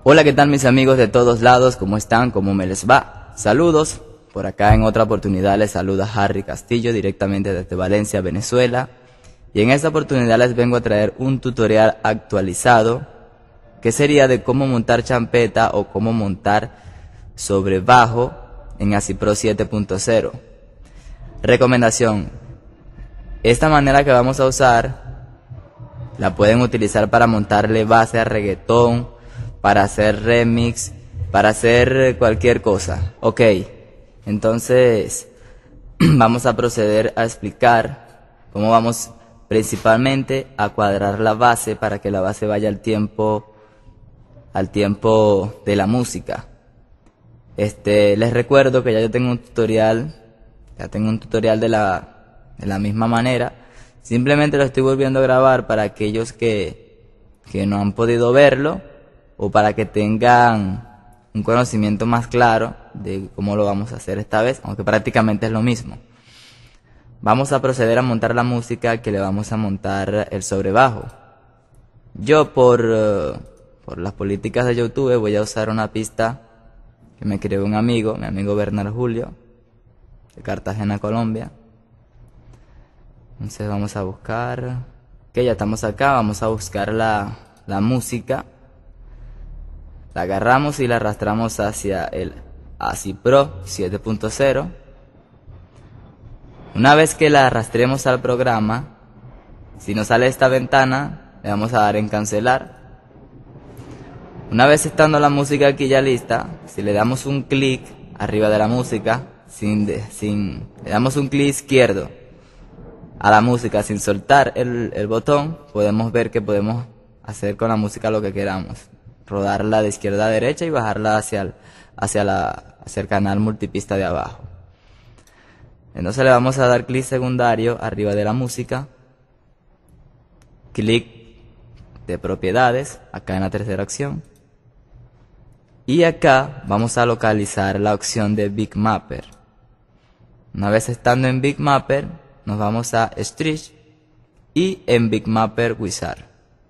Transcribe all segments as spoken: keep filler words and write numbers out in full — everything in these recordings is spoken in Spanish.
Hola, ¿qué tal mis amigos de todos lados? ¿Cómo están? ¿Cómo me les va? Saludos. Por acá en otra oportunidad les saluda Harry Castillo directamente desde Valencia, Venezuela. Y en esta oportunidad les vengo a traer un tutorial actualizado que sería de cómo montar champeta o cómo montar sobre bajo en Acid Pro siete punto cero. Recomendación: esta manera que vamos a usar la pueden utilizar para montarle base a reggaetón, para hacer remix, para hacer cualquier cosa. Ok, entonces vamos a proceder a explicar cómo vamos principalmente a cuadrar la base para que la base vaya al tiempo al tiempo de la música. Este, les recuerdo que ya yo tengo un tutorial, ya tengo un tutorial de la de la misma manera. Simplemente lo estoy volviendo a grabar para aquellos que que no han podido verlo, o para que tengan un conocimiento más claro de cómo lo vamos a hacer esta vez, aunque prácticamente es lo mismo. Vamos a proceder a montar la música que le vamos a montar el sobrebajo. Yo por, uh, por las políticas de YouTube voy a usar una pista que me creó un amigo, mi amigo Bernard Julio, de Cartagena, Colombia. Entonces vamos a buscar, que ya estamos acá, vamos a buscar la, la música. La agarramos y la arrastramos hacia el Acid Pro siete punto cero. Una vez que la arrastremos al programa, si nos sale esta ventana, le vamos a dar en cancelar. Una vez estando la música aquí ya lista, si le damos un clic arriba de la música, sin, de, sin le damos un clic izquierdo a la música sin soltar el, el botón, podemos ver que podemos hacer con la música lo que queramos. Rodarla de izquierda a derecha y bajarla hacia el, hacia la, hacia el canal multipista de abajo. Entonces le vamos a dar clic secundario arriba de la música, clic de propiedades, acá en la tercera opción, y acá vamos a localizar la opción de Bitmapper. Una vez estando en Bitmapper, nos vamos a Stretch y en Bitmapper Wizard.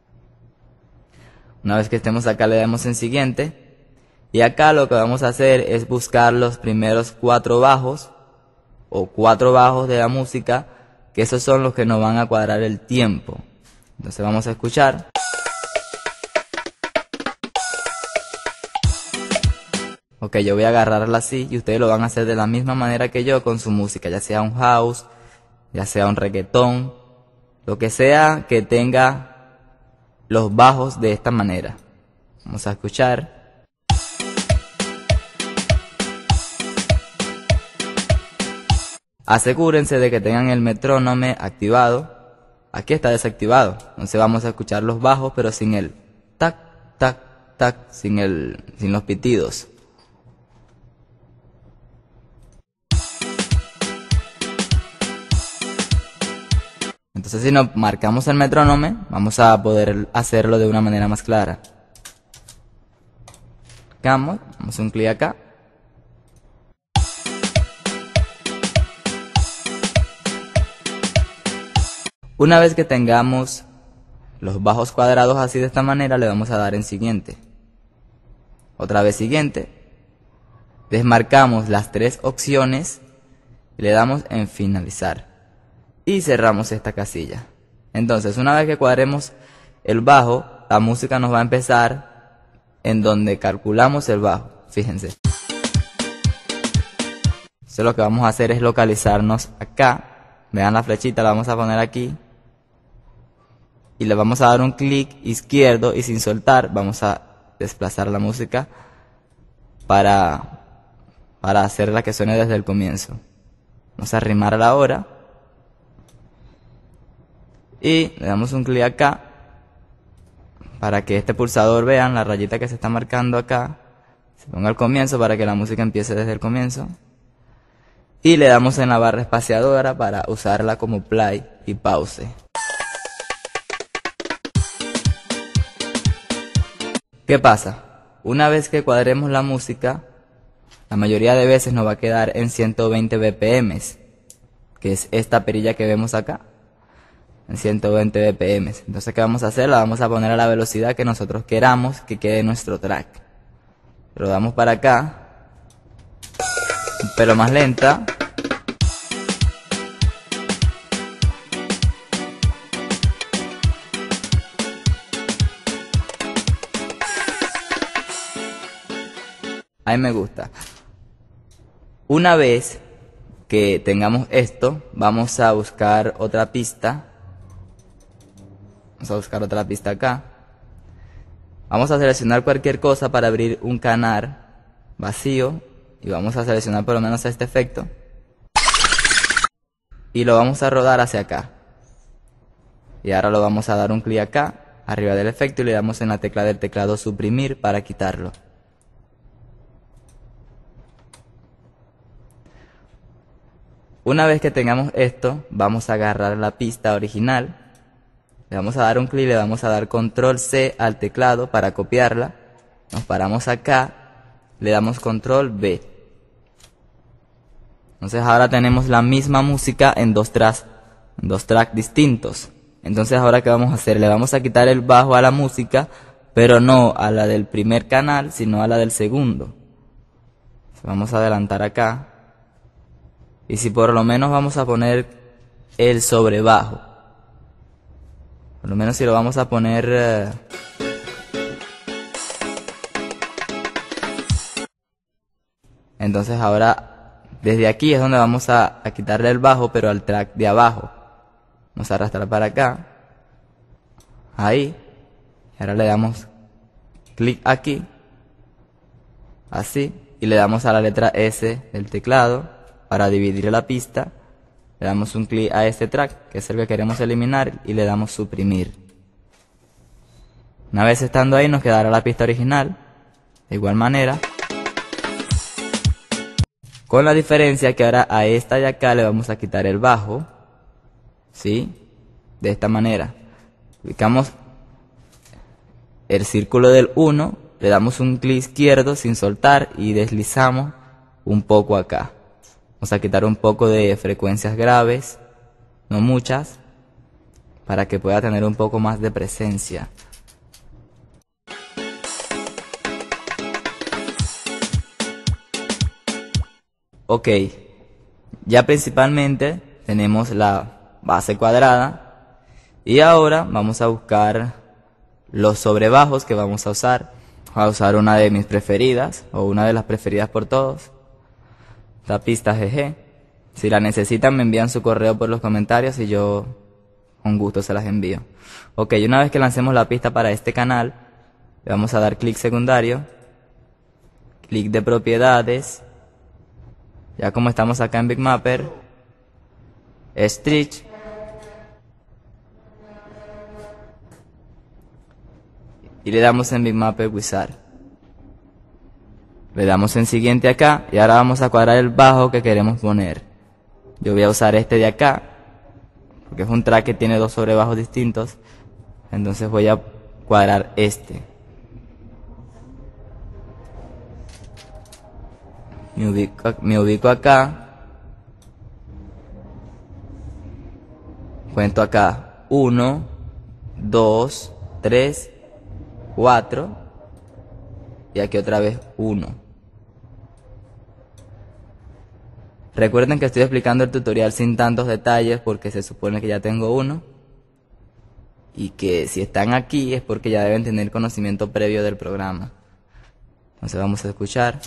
Una vez que estemos acá le damos en siguiente, y acá lo que vamos a hacer es buscar los primeros cuatro bajos o cuatro bajos de la música, que esos son los que nos van a cuadrar el tiempo. Entonces vamos a escuchar. Ok, yo voy a agarrarla así y ustedes lo van a hacer de la misma manera que yo con su música, ya sea un house, ya sea un reggaetón, lo que sea que tenga los bajos de esta manera. Vamos a escuchar. Asegúrense de que tengan el metrónomo activado. Aquí está desactivado. Entonces vamos a escuchar los bajos, pero sin el tac, tac, tac, sin el, sin los pitidos. Entonces si nos marcamos el metrónomo, vamos a poder hacerlo de una manera más clara. Damos, damos un clic acá. Una vez que tengamos los bajos cuadrados así de esta manera, le vamos a dar en siguiente. Otra vez siguiente. Desmarcamos las tres opciones y le damos en finalizar. Y cerramos esta casilla. Entonces, una vez que cuadremos el bajo, la música nos va a empezar en donde calculamos el bajo. Fíjense. Entonces lo que vamos a hacer es localizarnos acá. Vean la flechita, la vamos a poner aquí. Y le vamos a dar un clic izquierdo y sin soltar vamos a desplazar la música para, para hacerla que suene desde el comienzo. Vamos a arrimarla ahora. Y le damos un clic acá para que este pulsador, vean la rayita que se está marcando acá, se ponga al comienzo para que la música empiece desde el comienzo. Y le damos en la barra espaciadora para usarla como play y pause. ¿Qué pasa? Una vez que cuadremos la música, la mayoría de veces nos va a quedar en ciento veinte B P M, que es esta perilla que vemos acá. en ciento veinte B P M. Entonces, ¿qué vamos a hacer? La vamos a poner a la velocidad que nosotros queramos que quede nuestro track. Lo damos para acá, un pelo más lenta. Ahí me gusta. Una vez que tengamos esto, vamos a buscar otra pista. Vamos a buscar otra pista acá. Vamos a seleccionar cualquier cosa para abrir un canal vacío. Y vamos a seleccionar por lo menos este efecto. Y lo vamos a rodar hacia acá. Y ahora lo vamos a dar un clic acá, arriba del efecto, y le damos en la tecla del teclado suprimir para quitarlo. Una vez que tengamos esto, vamos a agarrar la pista original, le vamos a dar un clic, le vamos a dar control C al teclado para copiarla, nos paramos acá, le damos control V. Entonces ahora tenemos la misma música en dos tracks, en dos tracks distintos. Entonces ahora ¿qué vamos a hacer? Le vamos a quitar el bajo a la música, pero no a la del primer canal, sino a la del segundo. Vamos a adelantar acá. Y si por lo menos vamos a poner el sobrebajo, por lo menos si lo vamos a poner eh, entonces ahora desde aquí es donde vamos a, a quitarle el bajo, pero al track de abajo. Vamos a arrastrar para acá, ahí, y ahora le damos clic aquí, así, y le damos a la letra S del teclado. Para dividir la pista, le damos un clic a este track, que es el que queremos eliminar, y le damos suprimir. Una vez estando ahí, nos quedará la pista original, de igual manera, con la diferencia que ahora a esta de acá le vamos a quitar el bajo, ¿sí? De esta manera. Ubicamos el círculo del uno, le damos un clic izquierdo sin soltar y deslizamos un poco acá. Vamos a quitar un poco de frecuencias graves, no muchas, para que pueda tener un poco más de presencia. Ok, ya principalmente tenemos la base cuadrada y ahora vamos a buscar los sobrebajos que vamos a usar. Voy a usar una de mis preferidas o una de las preferidas por todos. La pista G G. Si la necesitan me envían su correo por los comentarios y yo con gusto se las envío. Ok, una vez que lancemos la pista para este canal, le vamos a dar clic secundario, clic de propiedades, ya como estamos acá en Bitmapper, Stretch, y le damos en Bitmapper Wizard. Le damos en siguiente acá y ahora vamos a cuadrar el bajo que queremos poner. Yo voy a usar este de acá porque es un track que tiene dos sobrebajos distintos, entonces voy a cuadrar este. Me ubico, me ubico acá, cuento acá uno, dos, tres, cuatro y aquí otra vez uno. Recuerden que estoy explicando el tutorial sin tantos detalles porque se supone que ya tengo uno y que si están aquí es porque ya deben tener conocimiento previo del programa. Entonces vamos a escuchar.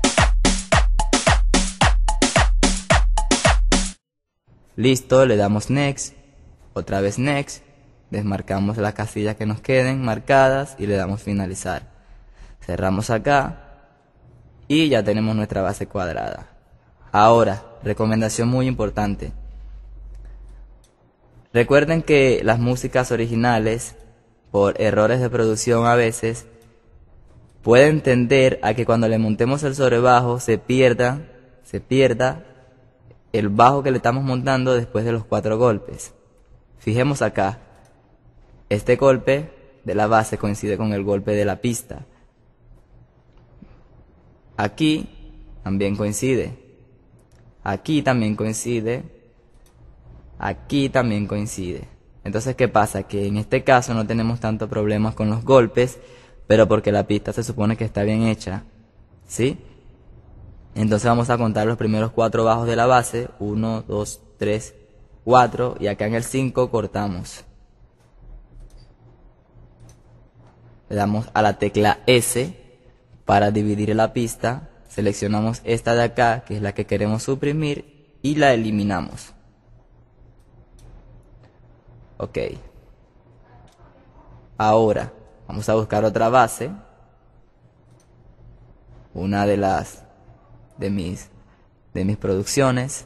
Listo, le damos Next, otra vez Next, desmarcamos las casillas que nos queden marcadas y le damos Finalizar. Cerramos acá y ya tenemos nuestra base cuadrada. Ahora, recomendación muy importante. Recuerden que las músicas originales, por errores de producción a veces, pueden tender a que cuando le montemos el sobrebajo se pierda, se pierda el bajo que le estamos montando después de los cuatro golpes. Fijemos acá, este golpe de la base coincide con el golpe de la pista. Aquí también coincide. Aquí también coincide. Aquí también coincide. Entonces, ¿qué pasa? Que en este caso no tenemos tantos problemas con los golpes, pero porque la pista se supone que está bien hecha, ¿sí? Entonces vamos a contar los primeros cuatro bajos de la base, uno, dos, tres, cuatro, y acá en el cinco cortamos. Le damos a la tecla S para dividir la pista, seleccionamos esta de acá, que es la que queremos suprimir, y la eliminamos. Ok. Ahora vamos a buscar otra base, una de las de mis de mis producciones.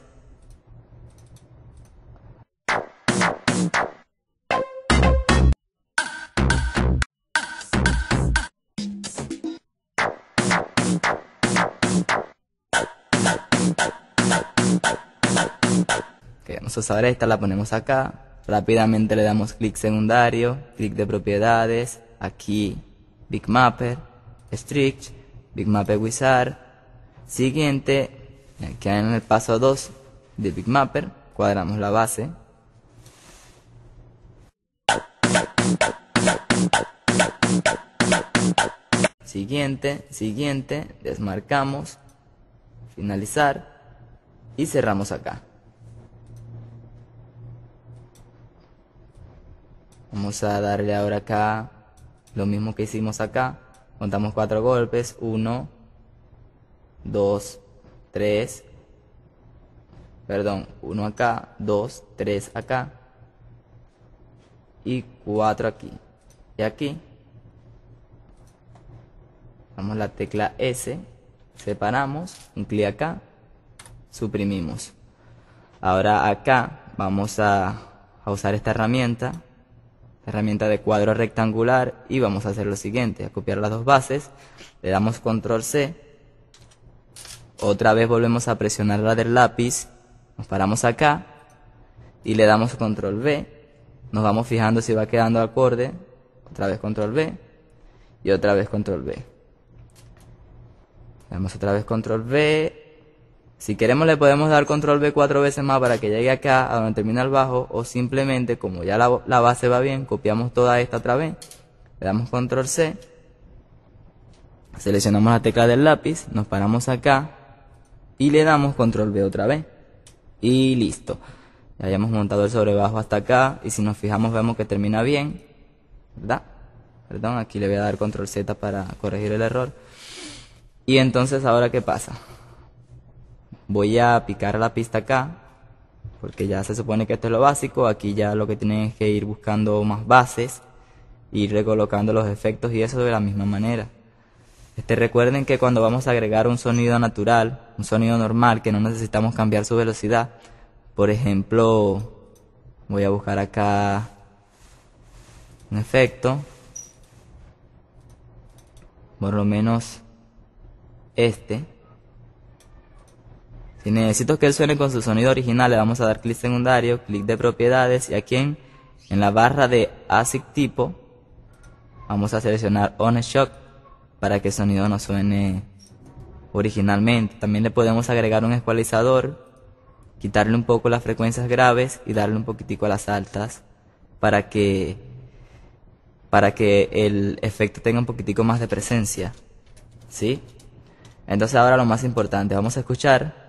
Ok, vamos a usar esta, la ponemos acá. Rápidamente le damos clic secundario, clic de propiedades, aquí Bitmapper, Stretch, Bitmapper Wizard. Siguiente, aquí en el paso dos de Bitmapper, cuadramos la base. Siguiente, siguiente, desmarcamos, finalizar y cerramos acá. Vamos a darle ahora acá lo mismo que hicimos acá. Contamos cuatro golpes. uno, dos, tres. Perdón, uno acá, dos, tres acá. Y cuatro aquí. Y aquí. Damos la tecla S. Separamos. Un clic acá. Suprimimos. Ahora acá vamos a, a usar esta herramienta. Herramienta de cuadro rectangular, y vamos a hacer lo siguiente: a copiar las dos bases, le damos control C, otra vez volvemos a presionar la del lápiz, nos paramos acá y le damos control V, nos vamos fijando si va quedando acorde, otra vez control V y otra vez control V, le damos otra vez control V. Si queremos le podemos dar control V cuatro veces más para que llegue acá a donde termina el bajo, o simplemente, como ya la, la base va bien, copiamos toda esta otra vez, le damos control C, seleccionamos la tecla del lápiz, nos paramos acá y le damos control V otra vez y listo. Ya hayamos montado el sobrebajo hasta acá, y si nos fijamos vemos que termina bien, ¿verdad? Perdón, aquí le voy a dar control Z para corregir el error. Y entonces, ¿ahora qué pasa? Voy a picar la pista acá, porque ya se supone que esto es lo básico. Aquí ya lo que tienen es que ir buscando más bases, ir recolocando los efectos y eso de la misma manera. Este, recuerden que cuando vamos a agregar un sonido natural, un sonido normal, que no necesitamos cambiar su velocidad, por ejemplo, voy a buscar acá un efecto, por lo menos este. Si necesito que él suene con su sonido original, le vamos a dar clic secundario, clic de propiedades, y aquí en, en la barra de ASIC tipo vamos a seleccionar On Shock para que el sonido nos suene originalmente. También le podemos agregar un ecualizador, quitarle un poco las frecuencias graves y darle un poquitico a las altas para que para que el efecto tenga un poquitico más de presencia, ¿sí? Entonces ahora lo más importante, vamos a escuchar.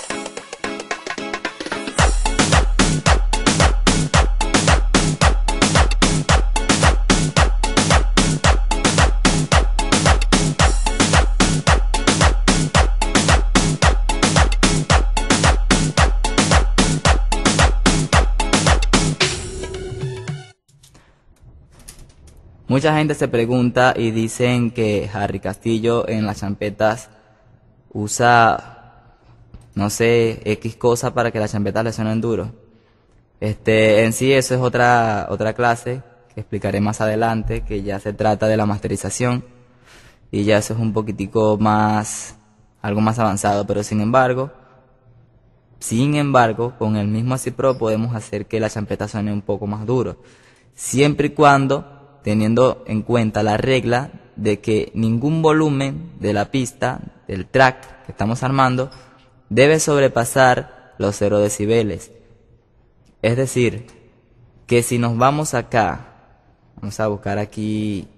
Mucha gente se pregunta y dicen que Harry Castillo en las champetas usa, no sé, X cosa para que las champetas le suenen duro. Este, en sí eso es otra, otra clase que explicaré más adelante, que ya se trata de la masterización y ya eso es un poquitico más, algo más avanzado, pero sin embargo, sin embargo, con el mismo ASIC Pro podemos hacer que la champeta suene un poco más duro, siempre y cuando teniendo en cuenta la regla de que ningún volumen de la pista, del track que estamos armando, debe sobrepasar los cero decibeles. Es decir, que si nos vamos acá, vamos a buscar aquí,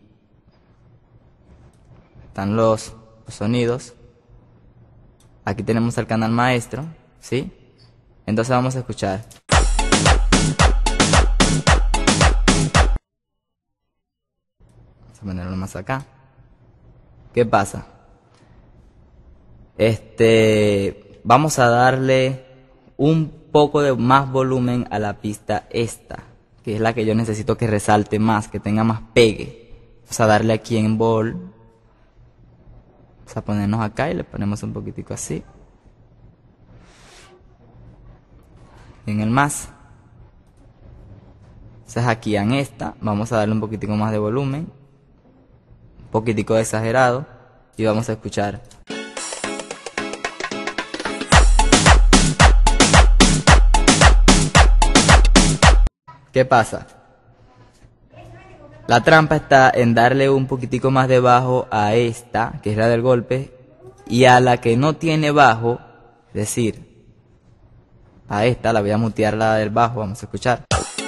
están los, los sonidos, aquí tenemos el canal maestro, ¿sí? Entonces vamos a escuchar. Vamos a ponerlo más acá. ¿Qué pasa? Este, vamos a darle un poco de más volumen a la pista esta, que es la que yo necesito que resalte más, que tenga más pegue. Vamos a darle aquí en bol. Vamos a ponernos acá y le ponemos un poquitico así. En el más. Entonces aquí en esta vamos a darle un poquitico más de volumen, un poquitico exagerado, y vamos a escuchar. ¿Qué pasa? La trampa está en darle un poquitico más de bajo a esta, que es la del golpe, y a la que no tiene bajo, es decir, a esta, la voy a mutear la del bajo, vamos a escuchar.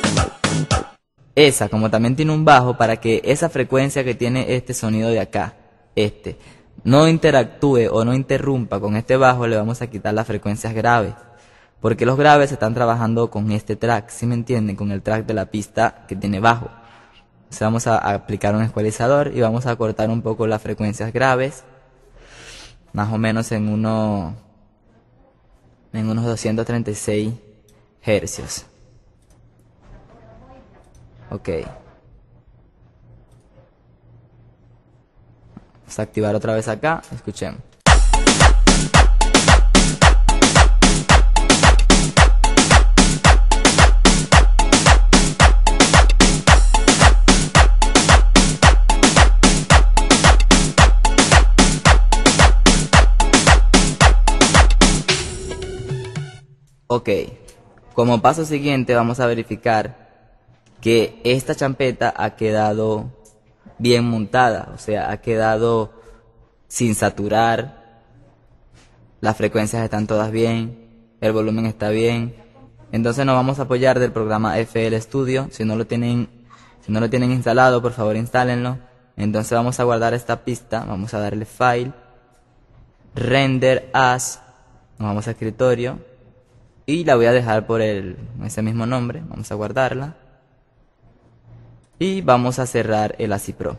Esa, como también tiene un bajo, para que esa frecuencia que tiene este sonido de acá, este, no interactúe o no interrumpa con este bajo, le vamos a quitar las frecuencias graves. Porque los graves están trabajando con este track, ¿sí me entienden? Con el track de la pista que tiene bajo. Entonces vamos a aplicar un ecualizador y vamos a cortar un poco las frecuencias graves, más o menos en, uno, en unos doscientos treinta y seis hercios. Ok. Vamos a activar otra vez acá, escuchemos. Ok, como paso siguiente vamos a verificar que esta champeta ha quedado bien montada, o sea, ha quedado sin saturar, las frecuencias están todas bien, el volumen está bien. Entonces nos vamos a apoyar del programa F L Studio. Si no lo tienen, si no lo tienen instalado, por favor instálenlo. Entonces vamos a guardar esta pista, vamos a darle File, Render As, nos vamos a escritorio. Y la voy a dejar por el, ese mismo nombre, vamos a guardarla. Y vamos a cerrar el ACI Pro.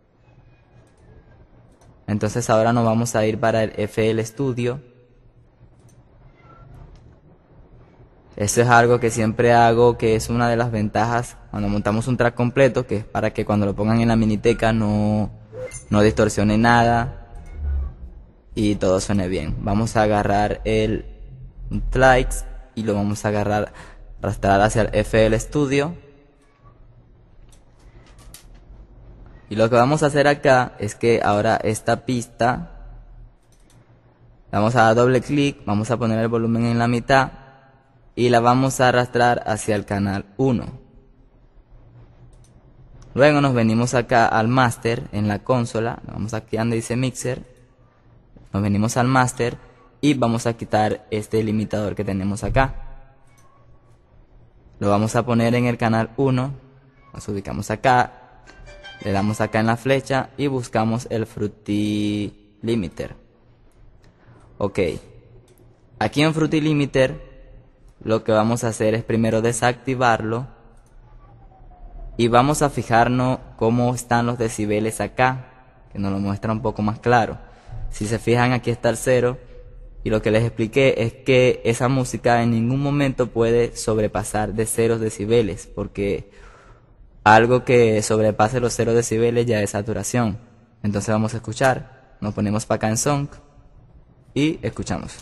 Entonces ahora nos vamos a ir para el F L Studio. Eso es algo que siempre hago, que es una de las ventajas cuando montamos un track completo, que es para que cuando lo pongan en la miniteca no, no distorsione nada y todo suene bien. Vamos a agarrar el Tracks y lo vamos a agarrar, arrastrar hacia el F L Studio. Y lo que vamos a hacer acá es que ahora esta pista, vamos a dar doble clic, vamos a poner el volumen en la mitad y la vamos a arrastrar hacia el canal uno. Luego nos venimos acá al Master en la consola, vamos aquí donde dice Mixer, nos venimos al Master y vamos a quitar este limitador que tenemos acá. Lo vamos a poner en el canal uno, nos ubicamos acá, le damos acá en la flecha y buscamos el Fruity Limiter. Ok, aquí en Fruity Limiter lo que vamos a hacer es primero desactivarlo y vamos a fijarnos cómo están los decibeles acá, que nos lo muestra un poco más claro. Si se fijan, aquí está el cero. Y lo que les expliqué es que esa música en ningún momento puede sobrepasar de cero decibeles, porque algo que sobrepase los cero decibeles ya es saturación. Entonces vamos a escuchar, nos ponemos para acá en Song y escuchamos.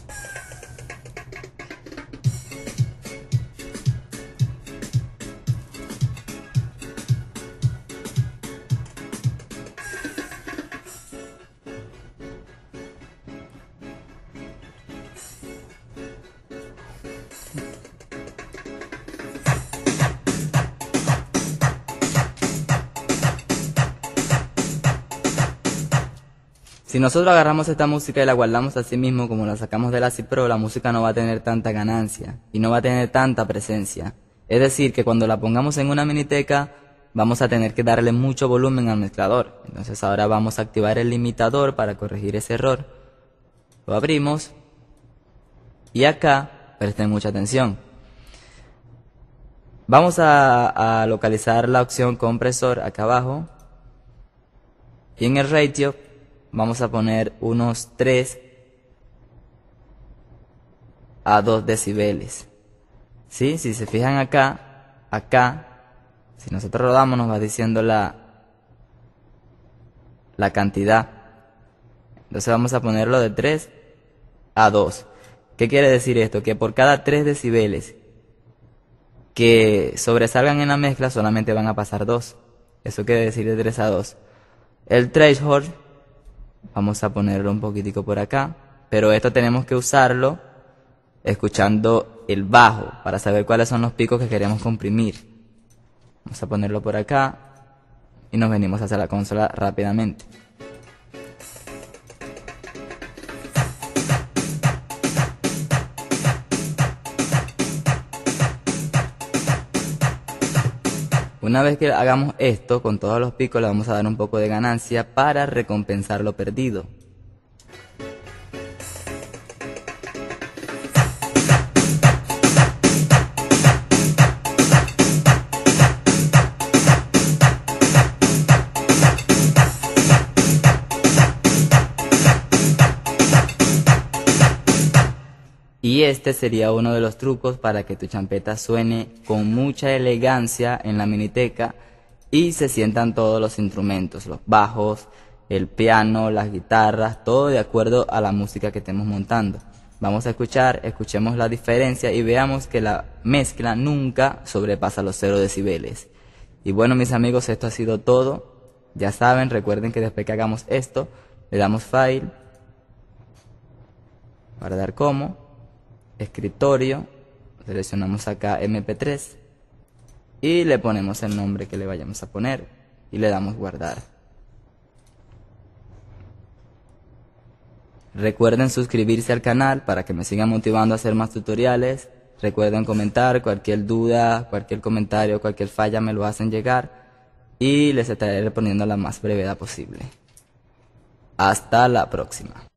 Si nosotros agarramos esta música y la guardamos así mismo como la sacamos del ACI Pro, la música no va a tener tanta ganancia y no va a tener tanta presencia. Es decir, que cuando la pongamos en una miniteca vamos a tener que darle mucho volumen al mezclador. Entonces ahora vamos a activar el limitador para corregir ese error. Lo abrimos y acá presten mucha atención. Vamos a, a localizar la opción compresor acá abajo y en el ratio vamos a poner unos tres a dos decibeles. ¿Sí? Si se fijan acá, acá, si nosotros rodamos nos va diciendo la, la cantidad. Entonces vamos a ponerlo de tres a dos. ¿Qué quiere decir esto? Que por cada tres decibeles que sobresalgan en la mezcla solamente van a pasar dos. Eso quiere decir de tres a dos. El threshold vamos a ponerlo un poquitico por acá, pero esto tenemos que usarlo escuchando el bajo para saber cuáles son los picos que queremos comprimir. Vamos a ponerlo por acá y nos venimos hacia la consola rápidamente. Una vez que hagamos esto, con todos los picos le vamos a dar un poco de ganancia para recompensar lo perdido. Y este sería uno de los trucos para que tu champeta suene con mucha elegancia en la miniteca y se sientan todos los instrumentos, los bajos, el piano, las guitarras, todo de acuerdo a la música que estemos montando. Vamos a escuchar, escuchemos la diferencia y veamos que la mezcla nunca sobrepasa los cero decibeles. Y bueno, mis amigos, esto ha sido todo. Ya saben, recuerden que después que hagamos esto, le damos File, guardar como, escritorio, seleccionamos acá eme pe tres y le ponemos el nombre que le vayamos a poner y le damos guardar. Recuerden suscribirse al canal para que me sigan motivando a hacer más tutoriales. Recuerden comentar cualquier duda, cualquier comentario, cualquier falla me lo hacen llegar y les estaré respondiendo a la más brevedad posible. Hasta la próxima.